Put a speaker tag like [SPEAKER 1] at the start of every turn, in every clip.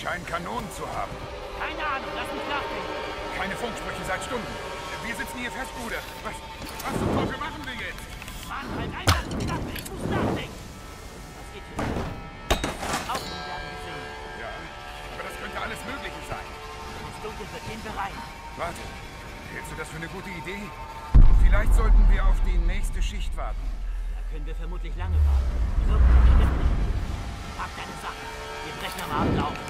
[SPEAKER 1] scheinen Kanonen zu haben.
[SPEAKER 2] Keine Ahnung, lass mich nachdenken.
[SPEAKER 1] Keine Funksprüche seit Stunden. Wir sitzen hier fest, Bruder. Was zum Teufel machen wir jetzt?
[SPEAKER 2] Mann, halt einfach die Klappe, ich muss nachdenken. Was geht hier? Außen werden gesehen.
[SPEAKER 1] Ja, aber das könnte alles Mögliche sein.
[SPEAKER 2] Wenn es dunkel wird, gehen wir rein.
[SPEAKER 1] Warte, hältst du das für eine gute Idee? Vielleicht sollten wir auf die nächste Schicht warten.
[SPEAKER 2] Da können wir vermutlich lange warten. Irgendwas stimmt nicht. Pack deine Sachen. Wir brechen am Abend auf.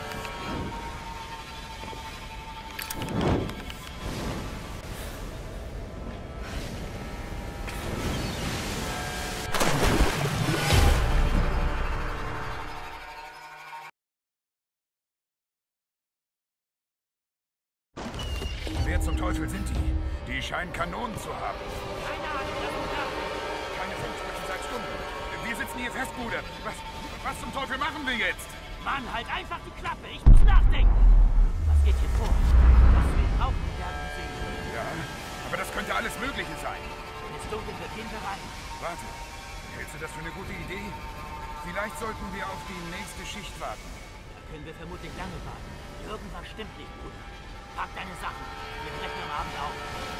[SPEAKER 1] Wer zum Teufel sind die? Die scheinen Kanonen zu haben.
[SPEAKER 2] Keine Ahnung, lass mich nachdenken.
[SPEAKER 1] Keine Funksprüche seit Stunden. Wir sitzen hier fest, Bruder. Was zum Teufel machen wir jetzt?
[SPEAKER 2] Mann, halt einfach die Klappe, ich muss nachdenken. Was geht hier vor? Was wir brauchen, werden gesehen.
[SPEAKER 1] Ja, aber das könnte alles Mögliche sein.
[SPEAKER 2] Wenn es dunkel wird, gehen wir rein.
[SPEAKER 1] Warte, hältst du das für eine gute Idee? Vielleicht sollten wir auf die nächste Schicht warten.
[SPEAKER 2] Da können wir vermutlich lange warten. Irgendwas stimmt nicht, Bruder. Pack deine Sachen. Wir brechen am Abend auf.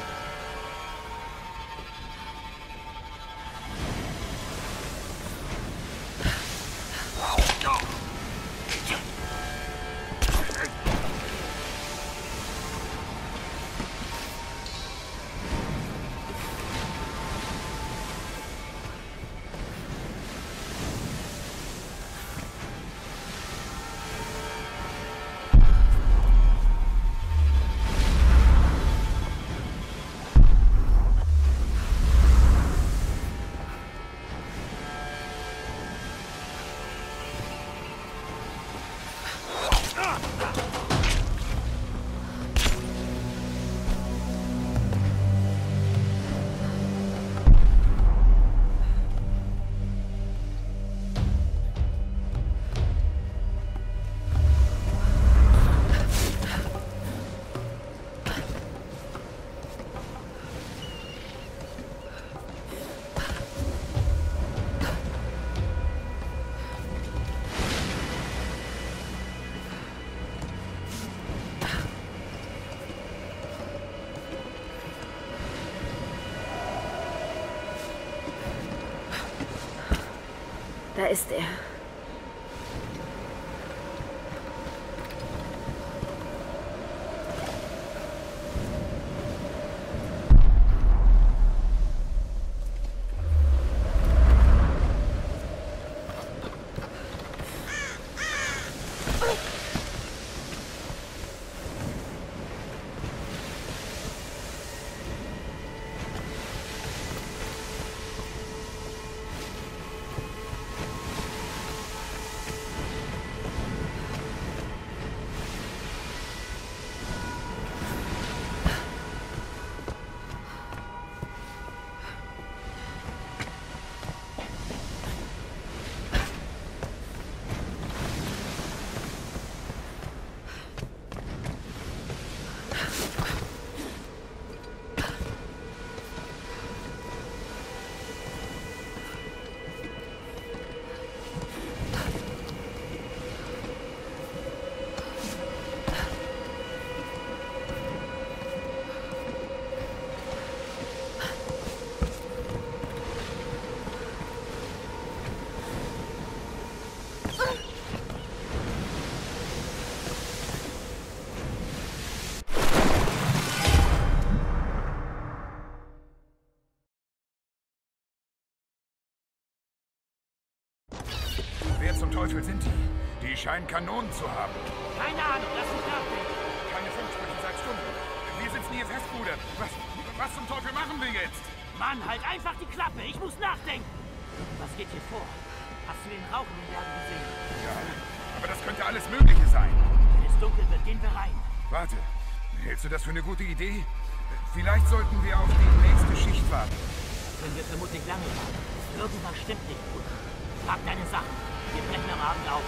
[SPEAKER 3] Da ist er.
[SPEAKER 1] Wer zum Teufel sind die? Die scheinen Kanonen zu haben.
[SPEAKER 2] Keine Ahnung, lass mich nachdenken.
[SPEAKER 1] Keine Funksprüche seit Stunden. Wir sitzen hier fest, Bruder. Was zum Teufel machen wir jetzt?
[SPEAKER 2] Mann, halt einfach die Klappe, ich muss nachdenken. Was geht hier vor? Hast du den Rauch in den Bergen gesehen?
[SPEAKER 1] Ja, aber das könnte alles Mögliche sein.
[SPEAKER 2] Wenn es dunkel wird, gehen wir rein.
[SPEAKER 1] Warte, hältst du das für eine gute Idee? Vielleicht sollten wir auf die nächste Schicht warten.
[SPEAKER 2] Da können wir vermutlich lange warten. Irgendwas stimmt nicht, Bruder. Pack deine Sachen. Wir brechen am Abend auf.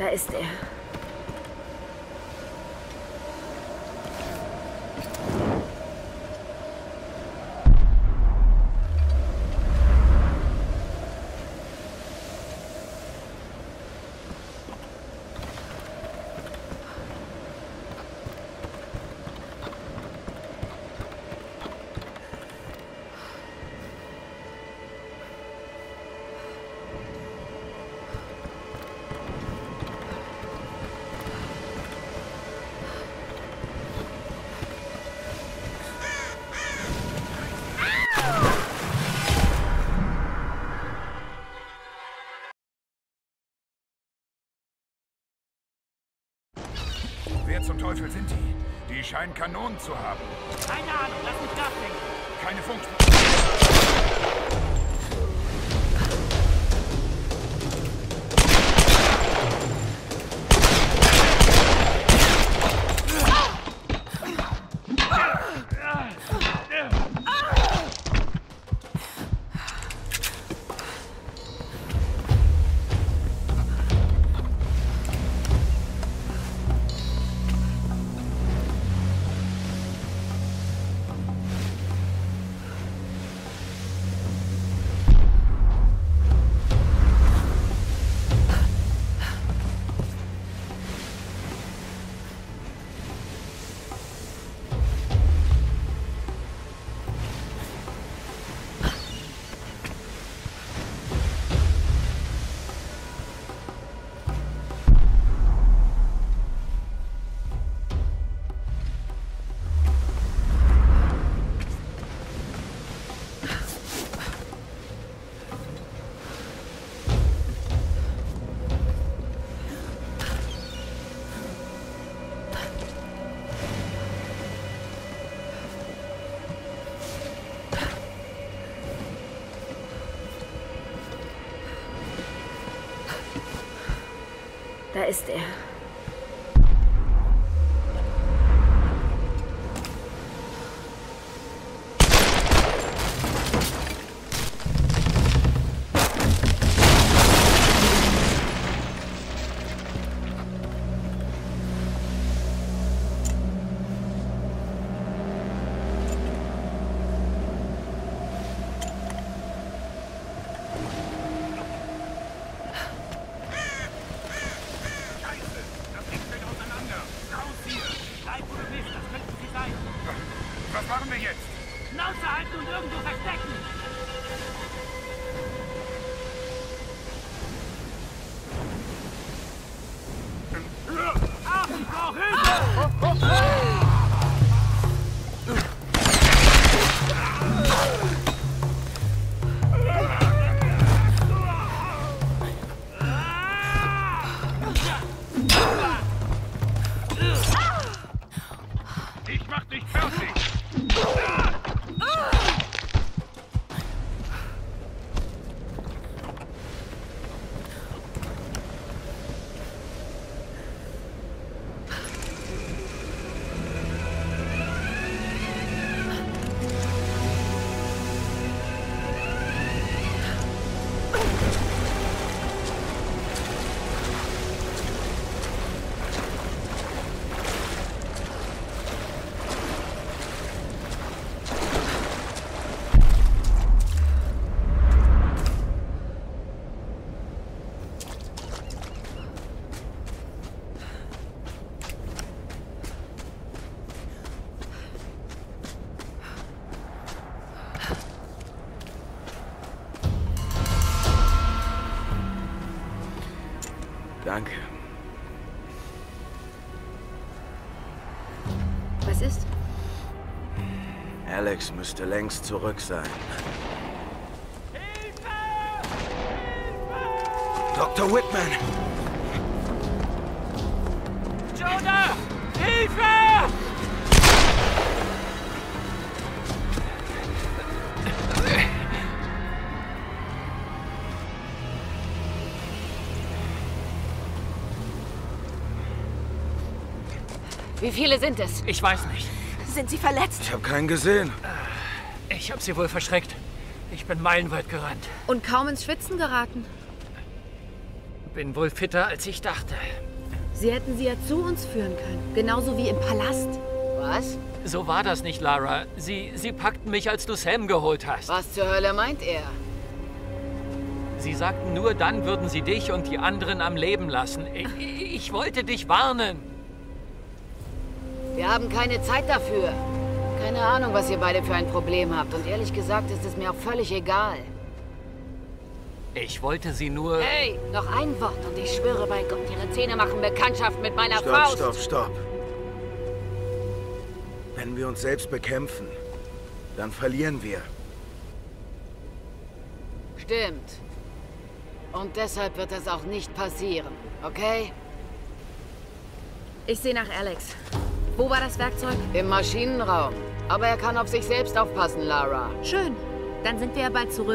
[SPEAKER 3] Da ist er.
[SPEAKER 1] Wer zum Teufel sind die? Die scheinen Kanonen zu haben.
[SPEAKER 2] Keine Ahnung, lass mich nachdenken.
[SPEAKER 1] Keine Funkspuren.
[SPEAKER 3] Da ist er.
[SPEAKER 1] Was machen wir jetzt?
[SPEAKER 2] Schnauze halten und irgendwo verstecken! Ach, ich brauche Hilfe!
[SPEAKER 1] Ich mach dich fertig!
[SPEAKER 4] Danke.
[SPEAKER 3] Was ist?
[SPEAKER 4] Alex müsste längst zurück sein.
[SPEAKER 2] Hilfe!
[SPEAKER 4] Dr. Whitman!
[SPEAKER 2] Jonah! Hilfe!
[SPEAKER 3] Wie viele sind es?
[SPEAKER 2] Ich weiß nicht.
[SPEAKER 3] Sind sie verletzt?
[SPEAKER 4] Ich habe keinen gesehen.
[SPEAKER 2] Ich habe sie wohl verschreckt. Ich bin meilenweit gerannt.
[SPEAKER 3] Und kaum ins Schwitzen geraten?
[SPEAKER 5] Bin wohl fitter, als ich dachte.
[SPEAKER 3] Sie hätten sie ja zu uns führen können. Genauso wie im Palast.
[SPEAKER 6] Was?
[SPEAKER 5] So war das nicht, Lara. Sie packten mich, als du Sam geholt hast.
[SPEAKER 6] Was zur Hölle meint er?
[SPEAKER 5] Sie sagten, nur dann würden sie dich und die anderen am Leben lassen. Ich wollte dich warnen.
[SPEAKER 6] Wir haben keine Zeit dafür. Keine Ahnung, was ihr beide für ein Problem habt. Und ehrlich gesagt ist es mir auch völlig egal.
[SPEAKER 5] Ich wollte sie nur...
[SPEAKER 6] Hey, noch ein Wort und ich schwöre bei Gott, ihre Zähne machen Bekanntschaft mit meiner
[SPEAKER 4] Stopp,
[SPEAKER 6] Faust.
[SPEAKER 4] stopp, stopp. Wenn wir uns selbst bekämpfen, dann verlieren wir.
[SPEAKER 6] Stimmt. Und deshalb wird das auch nicht passieren, okay?
[SPEAKER 3] Ich sehe nach Alex. Wo war das Werkzeug?
[SPEAKER 6] Im Maschinenraum. Aber er kann auf sich selbst aufpassen, Lara.
[SPEAKER 3] Schön. Dann sind wir ja bald zurück.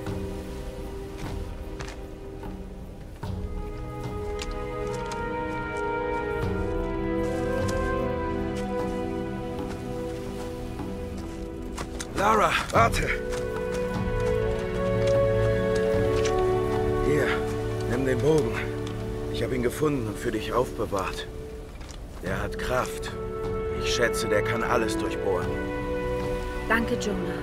[SPEAKER 4] Lara, warte! Hier, nimm den Bogen. Ich habe ihn gefunden und für dich aufbewahrt. Der hat Kraft. Ich schätze, der kann alles durchbohren.
[SPEAKER 3] Danke, Jonah.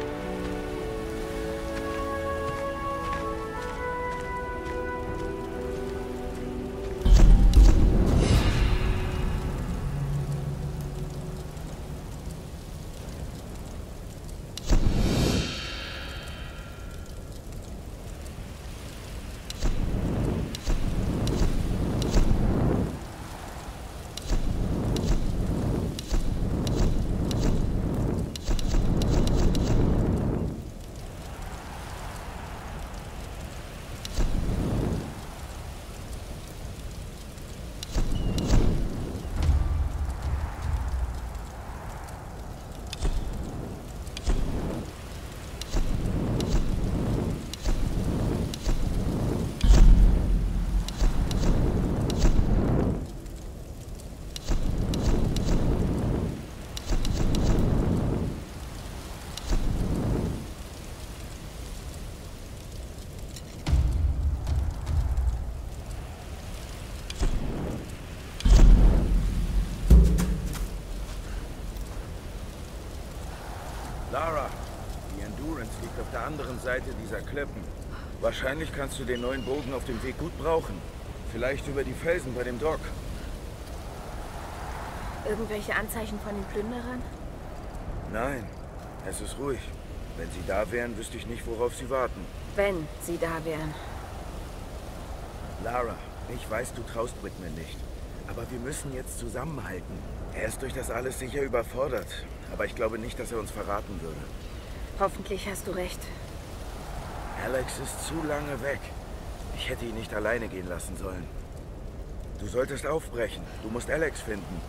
[SPEAKER 4] Lara, die Endurance liegt auf der anderen Seite dieser Klippen. Wahrscheinlich kannst du den neuen Bogen auf dem Weg gut brauchen. Vielleicht über die Felsen bei dem Dock.
[SPEAKER 3] Irgendwelche Anzeichen von den Plünderern?
[SPEAKER 4] Nein, es ist ruhig. Wenn sie da wären, wüsste ich nicht, worauf sie warten.
[SPEAKER 3] Wenn sie da wären.
[SPEAKER 4] Lara, ich weiß, du traust Whitman nicht. Aber wir müssen jetzt zusammenhalten. Er ist durch das alles sicher überfordert. Aber ich glaube nicht, dass er uns verraten würde.
[SPEAKER 3] Hoffentlich hast du recht.
[SPEAKER 4] Alex ist zu lange weg. Ich hätte ihn nicht alleine gehen lassen sollen. Du solltest aufbrechen. Du musst Alex finden.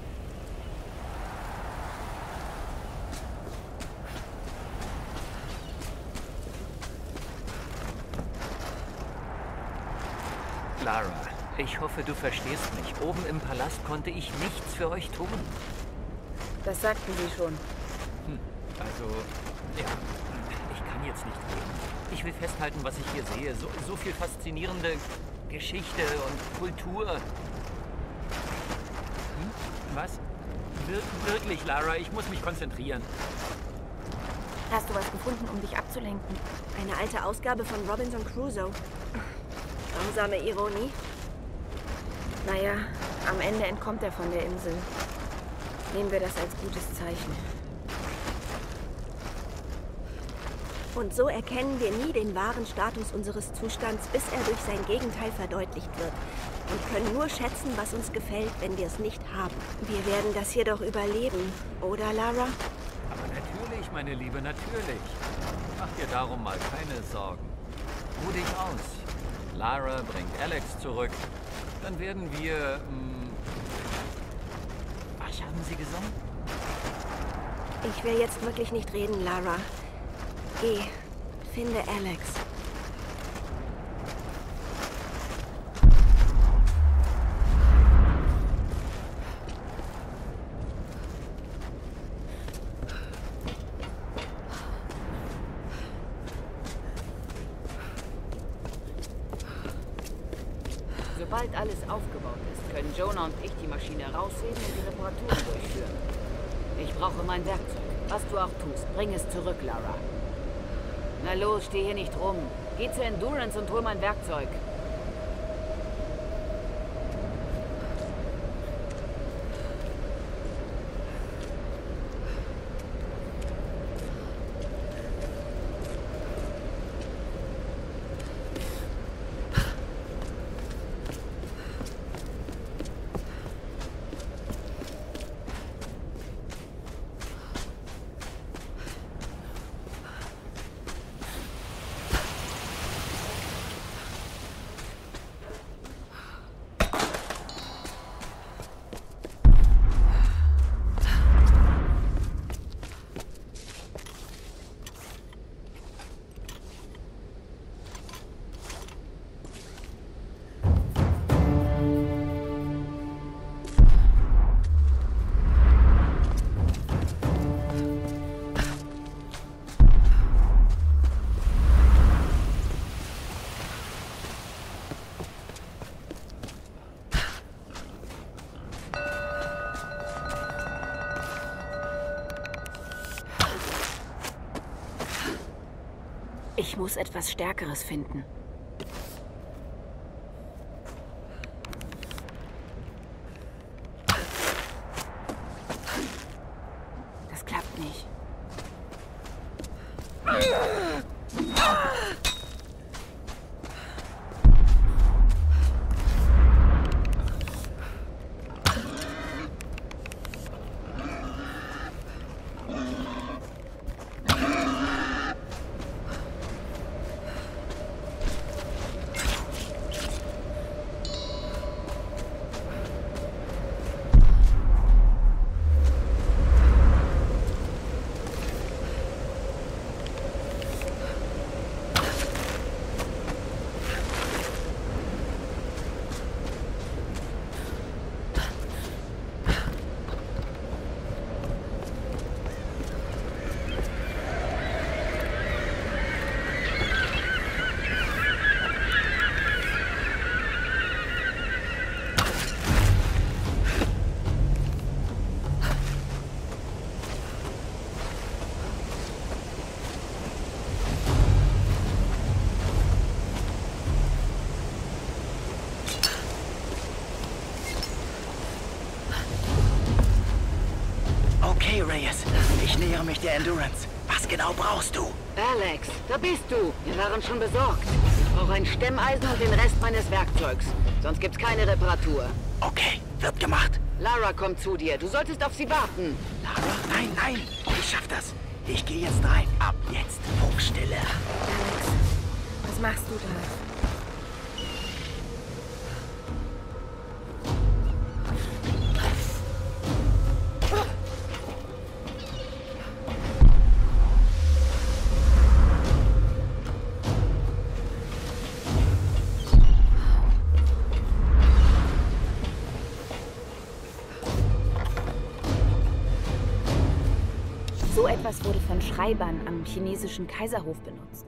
[SPEAKER 5] Lara, ich hoffe, du verstehst mich. Oben im Palast konnte ich nichts für euch tun.
[SPEAKER 3] Das sagten sie schon.
[SPEAKER 5] Also, ja, ich kann jetzt nicht reden. Ich will festhalten, was ich hier sehe. So viel faszinierende Geschichte und Kultur. Was? Wirklich, Lara, ich muss mich konzentrieren.
[SPEAKER 3] Hast du was gefunden, um dich abzulenken? Eine alte Ausgabe von Robinson Crusoe. Langsame Ironie. Naja, am Ende entkommt er von der Insel. Nehmen wir das als gutes Zeichen.
[SPEAKER 7] Und so erkennen wir nie den wahren Status unseres Zustands, bis er durch sein Gegenteil verdeutlicht wird. Und können nur schätzen, was uns gefällt, wenn wir es nicht haben. Wir werden das hier doch überleben, oder, Lara?
[SPEAKER 5] Aber natürlich, meine Liebe, natürlich. Mach dir darum mal keine Sorgen. Ruh dich aus. Lara bringt Alex zurück. Dann werden wir... Was haben Sie gesungen?
[SPEAKER 7] Ich will jetzt wirklich nicht reden, Lara. Geh, finde Alex.
[SPEAKER 6] Sobald alles aufgebaut ist, können Jonah und ich die Maschine rausheben und die Reparaturen durchführen. Ich brauche mein Werkzeug. Was du auch tust, bring es zurück, Lara. Na los, steh hier nicht rum. Geh zur Endurance und hol mein Werkzeug.
[SPEAKER 3] Ich muss etwas Stärkeres finden. Das klappt nicht.
[SPEAKER 8] Okay, Reyes. Ich nähere mich der Endurance. Was genau brauchst du?
[SPEAKER 6] Alex, da bist du. Wir waren schon besorgt. Ich brauche ein Stemmeisen und den Rest meines Werkzeugs. Sonst gibt's keine Reparatur.
[SPEAKER 8] Okay, wird gemacht.
[SPEAKER 6] Lara kommt zu dir. Du solltest auf sie warten.
[SPEAKER 8] Lara, nein, nein. Ich schaff das. Ich gehe jetzt rein. Ab jetzt. Funkstille.
[SPEAKER 3] Alex, was machst du da? So etwas wurde von Schreibern am chinesischen Kaiserhof benutzt.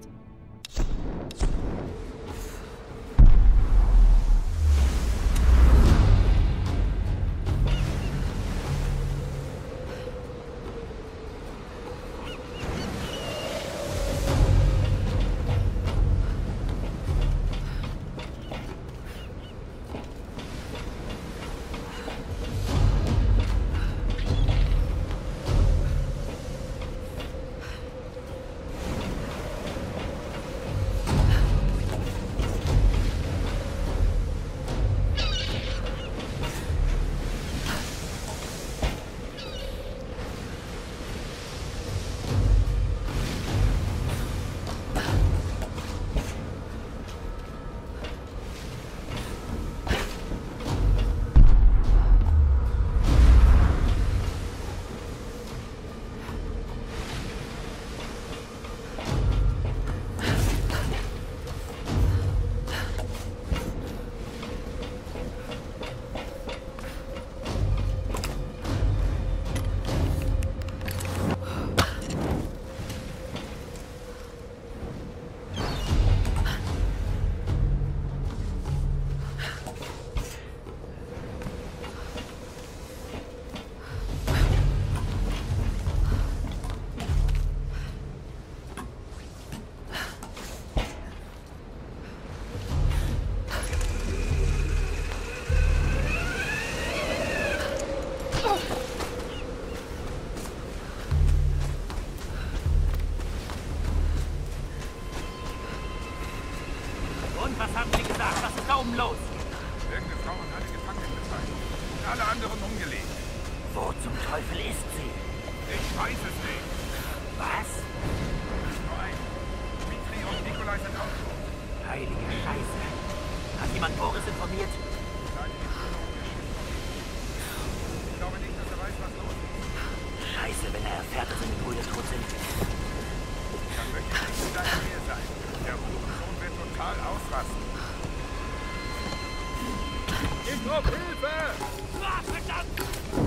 [SPEAKER 1] alle anderen umgelegt.
[SPEAKER 2] Wo zum Teufel ist sie?
[SPEAKER 1] Ich weiß es nicht.
[SPEAKER 2] Was?
[SPEAKER 1] Nur ein. Dmitri und Nikolai sind auch tot.
[SPEAKER 2] Heilige Scheiße. Hat jemand Boris informiert?
[SPEAKER 1] Ich glaube nicht, dass er weiß, was los ist.
[SPEAKER 2] Scheiße, wenn er erfährt, dass seine Brüder tot sind.
[SPEAKER 1] Dann möchte ich nicht in deiner Nähe sein. Der Hurensohn wird total ausrasten. Ich brauche Hilfe!
[SPEAKER 2] Ah, verdammt!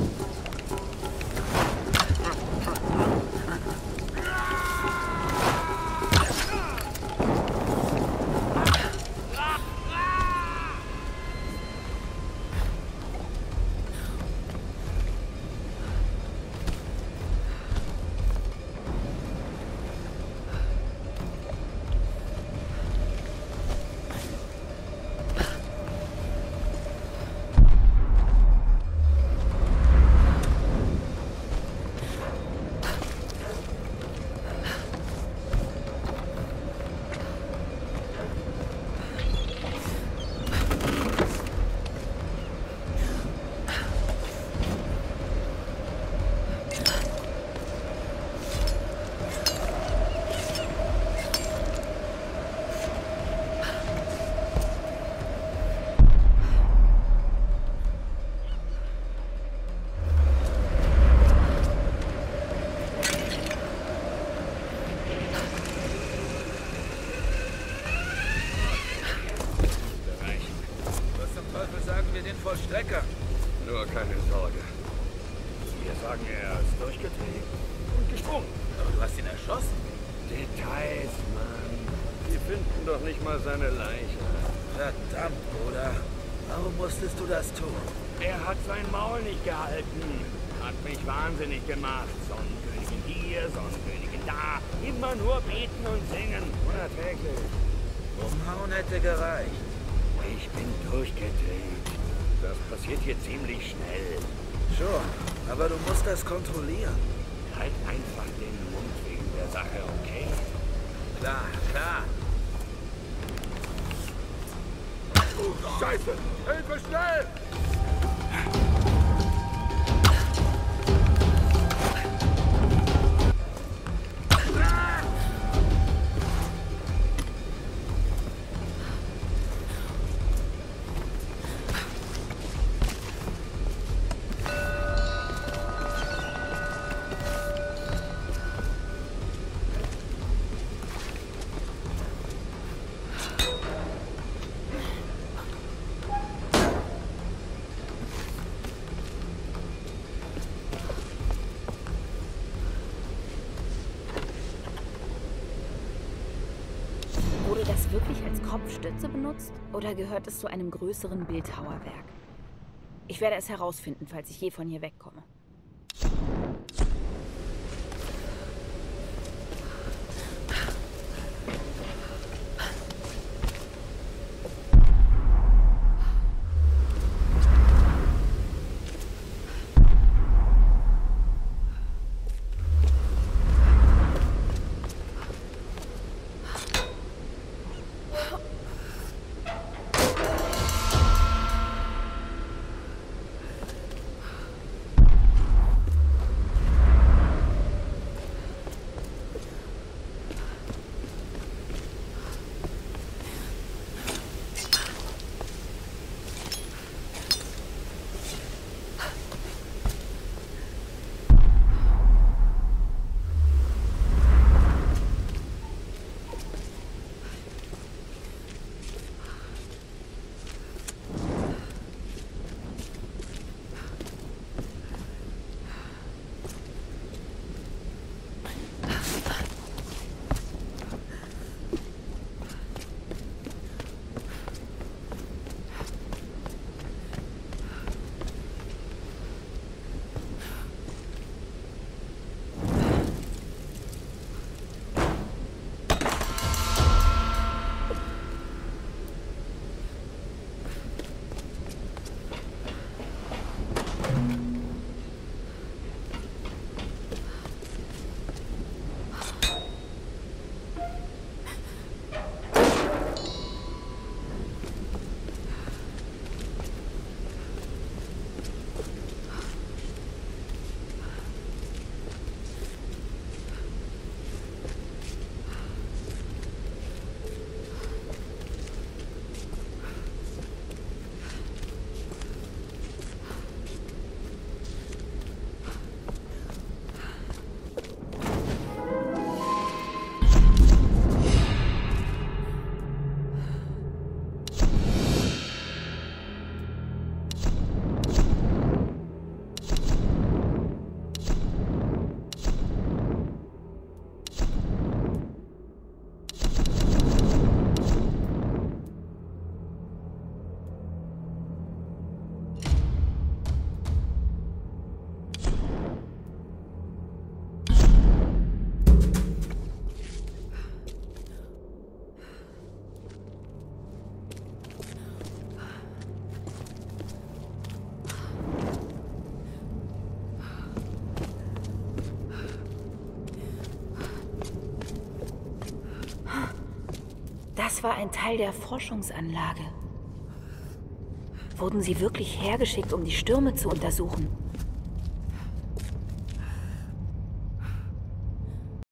[SPEAKER 4] Vollstrecker.
[SPEAKER 9] Nur keine Sorge. Wir sagen, er ist durchgedreht und gesprungen.
[SPEAKER 4] Aber du hast ihn erschossen.
[SPEAKER 9] Details, Mann. Wir finden doch nicht mal seine Leiche.
[SPEAKER 4] Verdammt, Bruder. Warum musstest du das tun?
[SPEAKER 9] Er hat sein Maul nicht gehalten. Hat mich wahnsinnig gemacht. Sonnenkönigin hier, Sonnenkönigin da. Immer nur beten und singen. Unerträglich.
[SPEAKER 4] Umhauen hätte gereicht.
[SPEAKER 9] Ich bin durchgedreht. Das passiert hier ziemlich schnell.
[SPEAKER 4] Schon, aber du musst das kontrollieren.
[SPEAKER 9] Halt einfach den Mund wegen der Sache, okay?
[SPEAKER 4] Klar, klar.
[SPEAKER 1] Scheiße! Hilfe, schnell!
[SPEAKER 3] Wurde das wirklich als Kopfstütze benutzt oder gehört es zu einem größeren Bildhauerwerk? Ich werde es herausfinden, falls ich je von hier wegkomme. Das war ein Teil der Forschungsanlage. Wurden sie wirklich hergeschickt, um die Stürme zu untersuchen?